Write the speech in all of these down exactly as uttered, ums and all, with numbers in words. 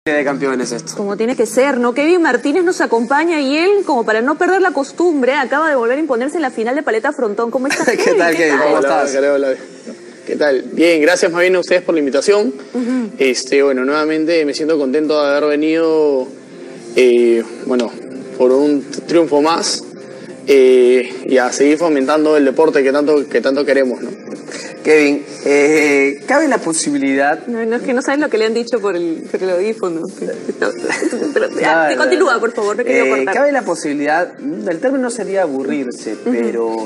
de campeones esto. Como tiene que ser, ¿no? Kevin Martínez nos acompaña y él, como para no perder la costumbre, acaba de volver a imponerse en la final de Paleta Frontón. ¿Cómo estás, Kevin? ¿Qué tal, Kevin? ¿Cómo hola, estás? Hola, hola. ¿Qué tal? Bien, gracias más bien a ustedes por la invitación. Uh-huh. Este, bueno, nuevamente me siento contento de haber venido, eh, bueno, por un triunfo más eh, y a seguir fomentando el deporte que tanto, que tanto queremos, ¿no? Kevin, eh, ¿cabe la posibilidad? No, no, es que no sabes lo que le han dicho por el, por el audífono. Pero, ya, no, continúa, por favor, no quería eh, cortar. ¿Cabe la posibilidad, el término sería aburrirse, uh-huh. pero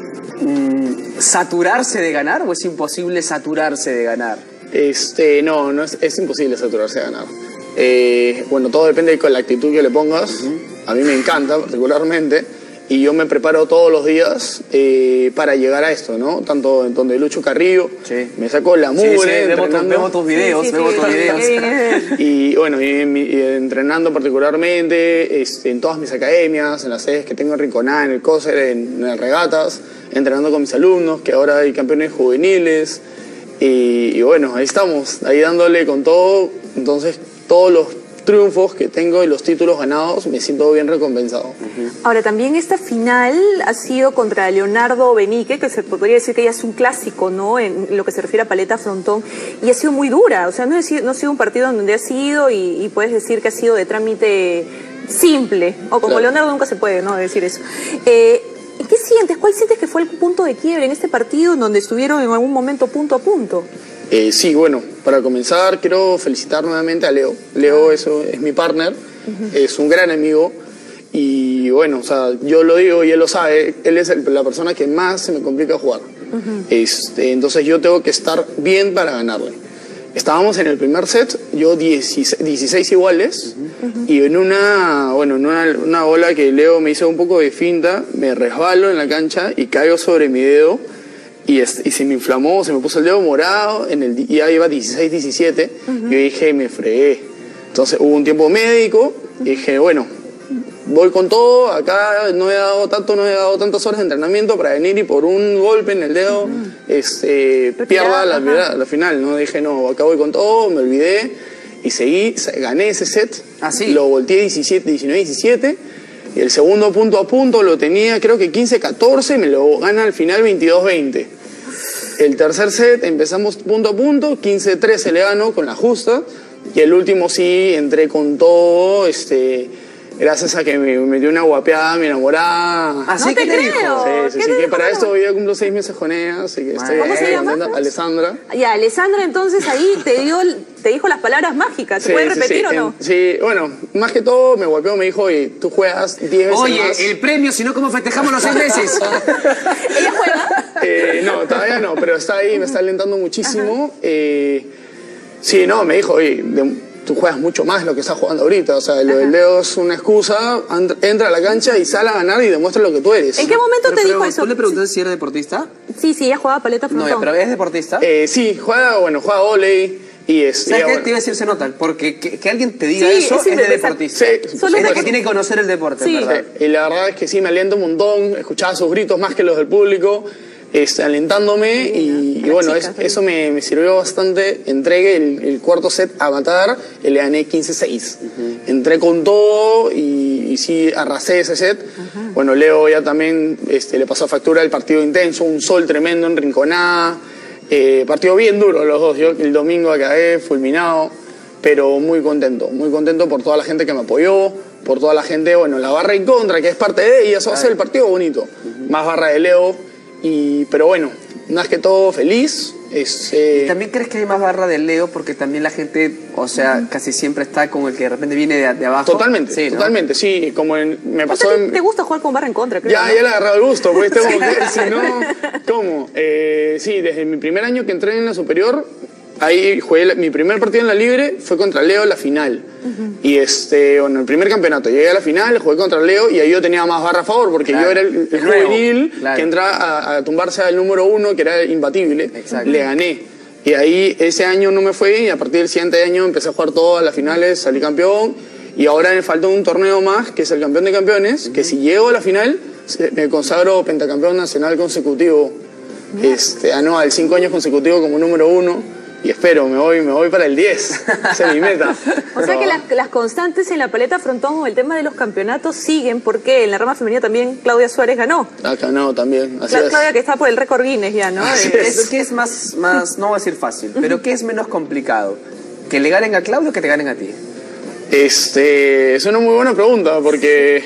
mm, saturarse de ganar o es imposible saturarse de ganar? Este, no, no es, es imposible saturarse de ganar. Eh, bueno, todo depende de la actitud que le pongas. Uh-huh. A mí me encanta particularmente. Y yo me preparo todos los días eh, para llegar a esto, ¿no? Tanto en donde lucho Carrillo, sí. me saco la mugre. Sí, sí, vemos, tu, vemos tus videos, sí, sí, vemos sí, tus videos. Y bueno, y, y entrenando particularmente este, en todas mis academias, en las sedes que tengo en Rinconá, en el COSER, en, en el Regatas, entrenando con mis alumnos, que ahora hay campeones juveniles. Y, y bueno, ahí estamos, ahí dándole con todo. Entonces, todos los triunfos que tengo y los títulos ganados, me siento bien recompensado. Uh-huh. Ahora, también esta final ha sido contra Leonardo Benique, que se podría decir que ya es un clásico, ¿no? En lo que se refiere a Paleta Frontón, y ha sido muy dura, o sea, no ha sido, no ha sido un partido en donde ha sido y, y puedes decir que ha sido de trámite simple, o como claro. Leonardo nunca se puede, ¿no? Decir eso. Eh, ¿Qué sientes? ¿Cuál sientes que fue el punto de quiebre en este partido en donde estuvieron en algún momento punto a punto? Eh, sí, bueno, para comenzar quiero felicitar nuevamente a Leo. Leo eso es mi partner, uh-huh. es un gran amigo y bueno, o sea, yo lo digo y él lo sabe, él es el, la persona que más se me complica jugar. Uh-huh. este, entonces yo tengo que estar bien para ganarle. Estábamos en el primer set, yo dieciséis, dieciséis iguales, uh-huh. y en una, bueno, en una, una bola que Leo me hizo un poco de finta, me resbalo en la cancha y caigo sobre mi dedo. Y, es, y se me inflamó, se me puso el dedo morado, en el, y ya iba dieciséis diecisiete, uh-huh. yo dije, me fregué. Entonces hubo un tiempo médico, y dije, bueno, voy con todo, acá no he dado tanto, no he dado tantas horas de entrenamiento para venir y por un golpe en el dedo, uh-huh. este, pierda la, la, la final, ¿no? Dije, no, acá voy con todo, me olvidé, y seguí, gané ese set, ¿Ah, sí? Lo volteé diecisiete, diecinueve diecisiete, y el segundo punto a punto lo tenía creo que quince catorce, me lo gana al final veintidós veinte. El tercer set empezamos punto a punto, quince trece le gano con la justa. Y el último sí, entré con todo, este, gracias a que me metió una guapeada, mi enamorada. ¿Así no que te, te creo. dijo? Sí, sí, sí, que para esto ya cumplo seis meses con ella, así que estoy ¿Cómo se llama? contenta. Alessandra. Ya, Alessandra entonces ahí te dio, te dijo las palabras mágicas, ¿se sí, puede sí, repetir sí, o no? En, sí, bueno, más que todo me guapeó, me dijo, oye, tú juegas diez veces Oye, más. el premio, si no, ¿cómo festejamos los seis meses? ¿Ella juega? Eh, no, todavía no, pero está ahí, me está alentando muchísimo. Eh, sí, no, me dijo, oye, de, tú juegas mucho más de lo que estás jugando ahorita. O sea, lo del Leo es una excusa, entra a la cancha y sale a ganar y demuestra lo que tú eres. ¿En qué momento pero, te pero, dijo eso? ¿Tú le preguntaste si era deportista? Sí, sí, ella jugaba Paleta Frontón. No, pero ¿es deportista? Eh, sí, juega, bueno, juega vóley. Y es, ¿Sabes ya, qué? bueno. Te iba a decir, se nota, porque que, que alguien te diga sí, eso es, es de deportista. Sí, Solo es de por... que tiene que conocer el deporte, sí. ¿verdad? Sí, y la verdad es que sí, me alienta un montón, escuchaba sus gritos más que los del público, este, alentándome, y, y bueno, chica, es, eso me, me sirvió bastante. Entregué el, el cuarto set a matar, y le gané quince seis. Uh-huh. Entré con todo y, y sí, arrasé ese set. Uh-huh. Bueno, Leo ya también este, le pasó factura el partido intenso, un sol tremendo en Rinconá. Eh, partido bien duro los dos, yo el domingo acabé fulminado, pero muy contento, muy contento por toda la gente que me apoyó, por toda la gente, bueno, la barra en contra, que es parte de ella, eso va a ser el partido bonito, uh-huh. más barra de Leo, y, pero bueno, más que todo feliz. Es, eh... ¿Y también crees que hay más barra de Leo? Porque también la gente, o sea, uh-huh. casi siempre está con el que de repente viene de, de abajo. Totalmente, sí, totalmente, ¿no? Sí, como en, me pasó te, en... ¿Te gusta jugar con barra en contra? Creo, ya, ¿no? ya le he agarrado el gusto, pues tengo que, si no, ¿cómo? Eh, sí, desde mi primer año que entré en la superior, ahí jugué, la, mi primer partido en la libre fue contra Leo, la final. Uh-huh. Y este, bueno, el primer campeonato, llegué a la final, jugué contra Leo y ahí yo tenía más barra a favor, porque claro. yo era el, el juvenil claro. que entraba a, a tumbarse al número uno, que era imbatible. Exacto. Le gané. Y ahí ese año no me fue y a partir del siguiente año empecé a jugar todas las finales, salí campeón. Y ahora me falta un torneo más, que es el campeón de campeones, uh-huh. que si llego a la final, me consagro pentacampeón nacional consecutivo, uh-huh. este, anual, cinco años consecutivos como número uno. y espero, me voy, me voy para el diez. Esa es mi meta. O sea que las, las constantes en la paleta frontón o el tema de los campeonatos siguen, porque en la rama femenina también Claudia Suárez ganó. Ah, ganó también, así Cla es. Claudia que está por el récord Guinness ya, ¿no? Así Eh, es. ¿Qué es más, más, no voy a decir fácil, pero qué es menos complicado? ¿Que le ganen a Claudio o que te ganen a ti? Este, es una muy buena pregunta, porque,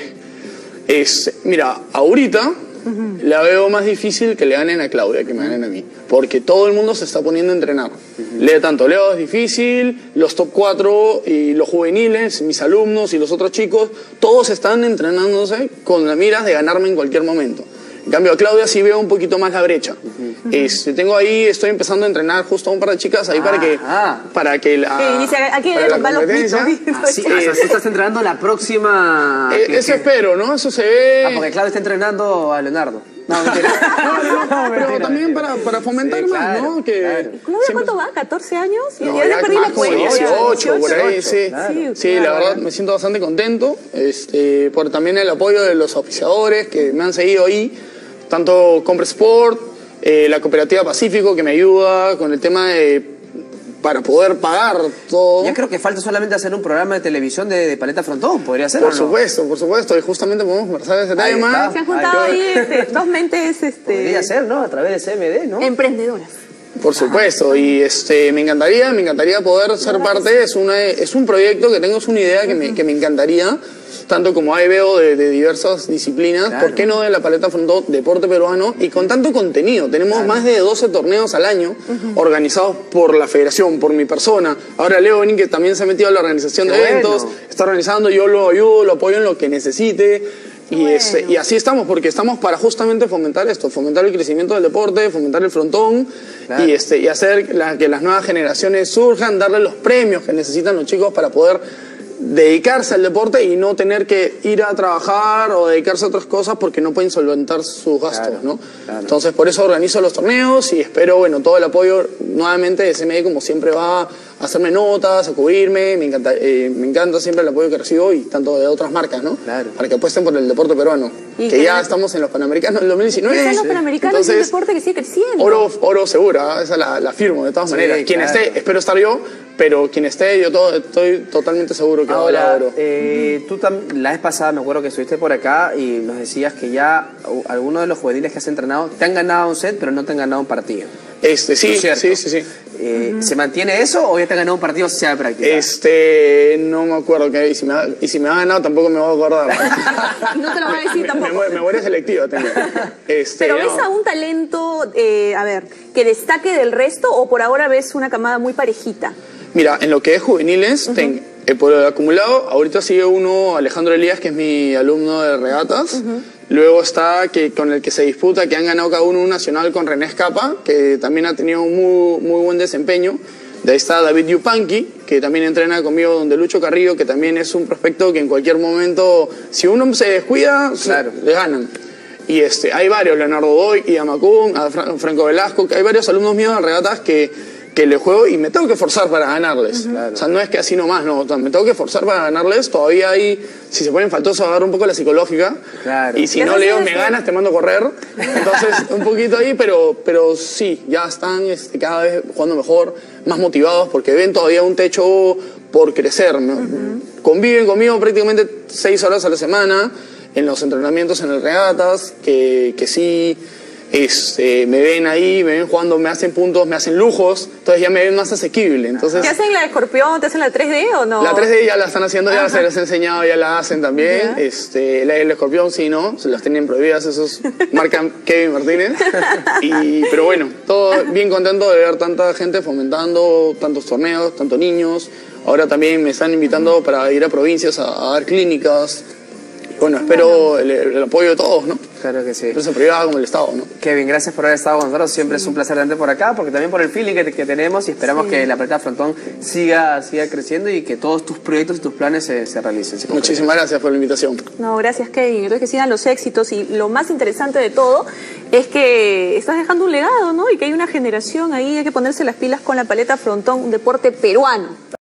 es, mira, ahorita uh-huh. la veo más difícil que le ganen a Claudia, que me ganen a mí, porque todo el mundo se está poniendo a entrenar. Uh-huh. Leo tanto, Leo es difícil, los top cuatro y los juveniles, mis alumnos y los otros chicos, todos están entrenándose con la miras de ganarme en cualquier momento. En cambio, a Claudia sí veo un poquito más la brecha. Uh-huh. este, tengo ahí, estoy empezando a entrenar justo a un par de chicas ahí ah, para que ah. para que la, que inicia, aquí para la competencia. Ah, sí, o sea, tú estás entrenando la próxima... Eh, que, eso que... espero, ¿no? Eso se ve... Ah, porque Claudia está entrenando a Leonardo. No, mentira. no, no, no, no, pero mentira, también mentira. para, para fomentar sí, más, claro, ¿no? Que claro. ¿Claudia siempre... cuánto va? ¿catorce años? No, ya, ya ya perdí más la como cuenta. dieciocho, por ahí, dieciocho, sí. claro. Sí, sí, la claro. verdad me siento bastante contento, este, por también el apoyo de los auspiciadores que me han seguido ahí, tanto Compre Sport, eh, la Cooperativa Pacífico que me ayuda con el tema de para poder pagar todo. Ya creo que falta solamente hacer un programa de televisión de, de paleta frontón, podría ser. Por ¿o no? supuesto, por supuesto, y justamente podemos conversar de ese Ahí tema. está. Se han juntado ahí, ahí este, dos mentes este, podría ser, ¿no? A través de C M D, ¿no? emprendedoras. Por supuesto, y este me encantaría, me encantaría poder ser parte, es una es un proyecto que tengo, es una idea que me, que me encantaría, tanto como ahí veo de, de diversas disciplinas, claro. ¿por qué no de la paleta frontón, deporte peruano? Y con tanto contenido, tenemos claro. más de doce torneos al año, uh-huh. organizados por la federación, por mi persona. Ahora Leo Benín, que también se ha metido a la organización qué de bueno. eventos, está organizando, yo lo ayudo, lo apoyo en lo que necesite. Y, bueno. este, y así estamos, porque estamos para justamente fomentar esto, fomentar el crecimiento del deporte, fomentar el frontón claro. y, este, y hacer la, que las nuevas generaciones surjan, darle los premios que necesitan los chicos para poder dedicarse al deporte y no tener que ir a trabajar o dedicarse a otras cosas porque no pueden solventar sus gastos, claro, ¿no? Claro. Entonces por eso organizo los torneos y espero, bueno, todo el apoyo nuevamente de C M D como siempre va a hacerme notas, a cubrirme, me encanta, eh, me encanta siempre el apoyo que recibo y tanto de otras marcas, ¿no? Claro. Para que apuesten por el deporte peruano, que, que ya no... estamos en los Panamericanos del dos mil diecinueve. Están los Panamericanos, es un deporte que sigue creciendo. Oro, oro segura, esa la, la firmo de todas sí, maneras. Quien claro. esté, espero estar yo, pero quien esté, yo todo, estoy totalmente seguro que ahora, va a oro. Eh, tú la vez pasada me acuerdo que estuviste por acá y nos decías que ya uh, algunos de los juveniles que has entrenado te han ganado un set, pero no te han ganado un partido. Este, sí, sí, sí, sí. Eh, uh-huh. ¿Se mantiene eso o ya te han ganado un partido sea de práctica? Este, no me acuerdo que y si me ha, y si me ha ganado tampoco me voy a acordar. No te lo voy a decir tampoco. Me, me, me muere selectiva también. Este, pero no. ¿ves a un talento, eh, a ver, que destaque del resto o por ahora ves una camada muy parejita? Mira, en lo que es juveniles, uh-huh. ten, eh, por el acumulado, ahorita sigue uno, Alejandro Elías, que es mi alumno de regatas. Uh-huh. Luego está que con el que se disputa, que han ganado cada uno un nacional con René Escapa, que también ha tenido un muy, muy buen desempeño. De ahí está David Yupanqui, que también entrena conmigo, donde Lucho Carrillo, que también es un prospecto que en cualquier momento, si uno se descuida, claro. le ganan. Y este, hay varios, Leonardo Doy, y Amacún, a Franco Velasco, que hay varios alumnos míos de regatas que... que le juego y me tengo que forzar para ganarles. Uh-huh. Claro. O sea, no es que así nomás, no. O sea, me tengo que forzar para ganarles. Todavía hay, si se ponen faltosos, agarro un poco la psicológica. Claro. Y si no le digo, me ganas, te mando a correr. Entonces, un poquito ahí, pero, pero sí, ya están este, cada vez jugando mejor, más motivados, porque ven todavía un techo por crecer, ¿no? Uh-huh. Conviven conmigo prácticamente seis horas a la semana, en los entrenamientos en el regatas, que, que sí... Este, me ven ahí, me ven jugando, me hacen puntos, me hacen lujos, entonces ya me ven más asequible. Entonces, ¿te hacen la de escorpión, te hacen la tres D o no? La tres D ya la están haciendo, ya Ajá. se les he enseñado, ya la hacen también. Yeah. Este, la del escorpión sí, ¿no? Se las tienen prohibidas, esos marcan Kevin Martínez. Y, pero bueno, todo bien contento de ver tanta gente fomentando tantos torneos, tantos niños. Ahora también me están invitando uh-huh. para ir a provincias a, a dar clínicas. Bueno, espero el, el apoyo de todos, ¿no? Claro que sí. Empresa privada como el Estado, ¿no? Kevin, gracias por haber estado con nosotros. Siempre sí. es un placer tenerte por acá, porque también por el feeling que, que tenemos y esperamos sí. que la paleta frontón siga, siga creciendo y que todos tus proyectos y tus planes se, se realicen. Se Muchísimas gracias por la invitación. No, gracias, Kevin. Entonces que sigan los éxitos y lo más interesante de todo es que estás dejando un legado, ¿no? Y que hay una generación ahí, hay que ponerse las pilas con la paleta frontón, un deporte peruano.